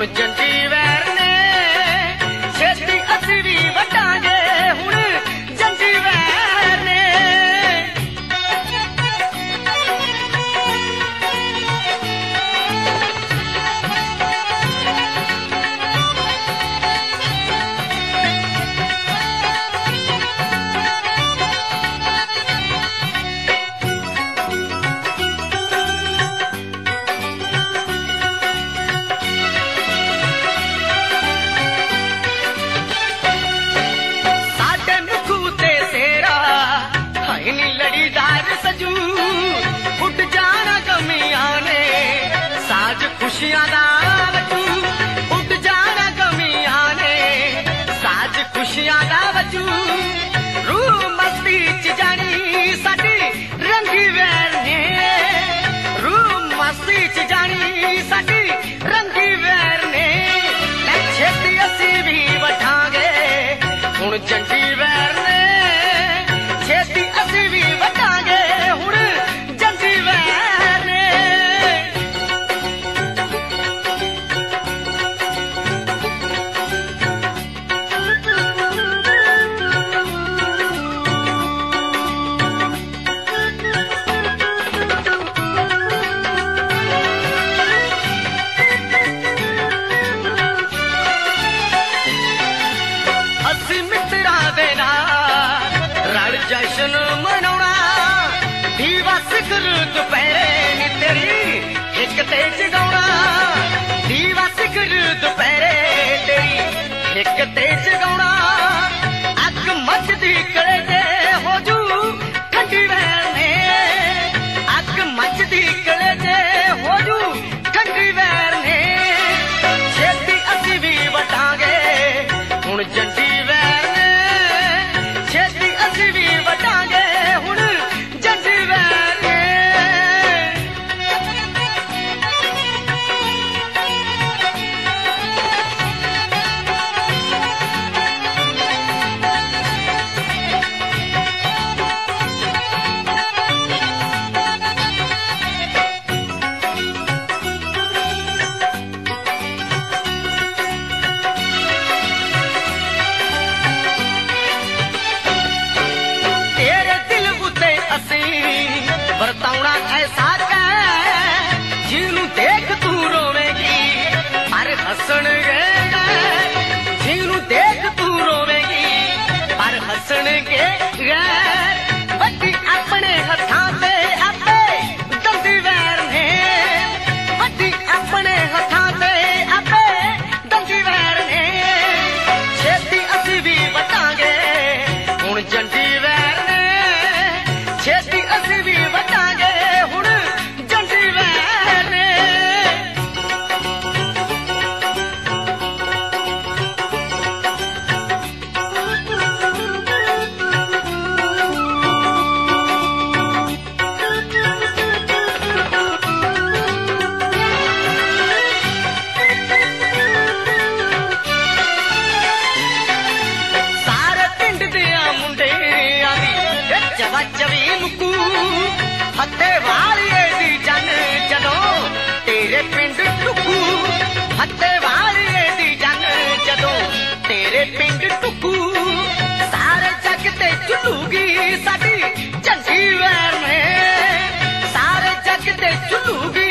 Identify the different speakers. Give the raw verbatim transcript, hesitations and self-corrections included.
Speaker 1: ਹੁਣ ਜੰਡੀ ਵੈਰ ਨੇ ਛੇਤੀ ਅਸੀਂ ਵੀ ਵਟਾਂਗੇ ਹੁਣ ਜੰਡੀ ਵੈਰ ਨੇ ਉੱਡ ਜਾਣਾ ਗਮੀਆਂ ਨੇ ਸਾਜ ਖੁਸ਼ੀਆਂ ਦਾ ਵਜੂ ਉੱਡ ਜਾਣਾ ਗਮੀਆਂ ਨੇ ਸਾਜ ਖੁਸ਼ੀਆਂ ਦਾ ਵਜੂ ਰੂਹ ਮਸਤੀ ਚ ਜਾਣੀ ਸਾਡੀ ਰੰਗੀ ਵੈਰ ਨੇ ਰੂਹ ਮਸਤੀ ਚ ਜਾਣੀ ਸਾਡੀ ਰੰਗੀ ਵੈਰ ਨੇ ਲੈ ਛੇਤੀ ਅਸੀਂ ਵੀ ਵਟਾਂਗੇ ਹੁਣ ਜੰਡੀ ਵੈਰ ਨੇ ਛੇਤੀ ਅਸੀਂ ਵੀ ਵਟਾਂਗੇ ਹੁਣ ਜੰਡੀ ਵੈਰ ਨੇ ਅਸੀਂ ਮਿੱਤਰਾਂ ਦੇ ਨਾਲ ਰਲ ਜਸ਼ਨ ਮਨਾਉਣਾ ਦੀਵਾ ਸਿਖਰ ਦੁਪਹਿਰੇ ਨੀ ਤੇਰੀ ਇੱਕ ਤੇ ਜਗਾਉਣਾ ਦੀਵਾ ਸਿਖਰ ਦੁਪਹਿਰੇ ਤੇਰੀ ਇੱਕ ਤੇ ਜਗਾਉਣਾ ਅੱਗ ਮੱਚਦੀ ਕਲੇ ਤੇ ਹੋ ਜੂ ਠੰਡੀ ਵੈਰ ਨੇ ਅੱਗ ਮੱਚਦੀ ਕਲੇ ਤੇ ਹੋ ਜੂ ਠੰਡੀ ਵੈਰ ਨੇ ਛੇਤੀ ਅਸੀਂ ਵੀ ਵਟਾਂਗੇ ਹੁਣ ਜੰਡੀ ਵੈਰ ਨੇ ਛੇਤੀ ਅਸੀਂ ਵੀ ਵਟਾਂਗੇ ਹੁਣ ਜੰਡੀ ਵੈਰ ਨੇ ਵਰਤਾਉਣਾ ਐਸਾ ਕਹਿ ਜਿਹਨੂੰ ਦੇਖ ਤੂੰ ਰੋਵੇਂਗੀ ਪਰ ਹੱਸਣਗੇ ਜਿਹਨੂੰ ਦੇਖ ਤੂੰ ਰੋਵੇਂਗੀ ਪਰ ਹੱਸਣਗੇ ਗੈਰ ਵੱਡੀ ਆਪਣੇ ਹੱਥਾਂ ਤੇ ਆਪੇ ਦੰਦੀ ਵੈਰ ਨੇ ਵੱਡੀ ਆਪਣੇ ਹੱਥਾਂ ਤੇ ਆਪੇ ਦੰਦੀ ਵੈਰ ਨੇ ਛੇਤੀ ਅਸੀਂ ਵੀ ਵਟਾਂਗੇ ਹੁਣ ਜੰਡੀ ਵੈਰ ਨੇ ਛੇਤੀ ਅਸੀਂ ਵੀ ਵਟਾਂਗੇ ਹੁਣ ਜੰਡੀ ਵੈਰ ਨੇ ਸਾਰੇ ਪਿੰਡ ਦਿਆਂ ਮੁੰਡਿਆਂ ਦੀ ਚਵਾਚਵੀ ਮੁੱਕੂ ਹੱਥੇ ਵਾਲੀਏ ਦੀ ਜਨ ਜਦੋਂ ਤੇਰੇ ਪਿੰਡ ਟੁੱਕੂ ਹੱਥੇ ਵਾਲੀਏ ਦੀ ਜਨ ਜਦੋਂ ਤੇਰੇ ਪਿੰਡ ਟੁੱਕੂ ਸਾਰੇ ਜੱਗ ਤੇ ਝੁੱਲੂਗੀ ਸਾਡੀ ਜੰਡੀ ਵੈਰ ਨੇ ਸਾਰੇ ਜੱਗ ਤੇ ਝੁੱਲੂਗੀ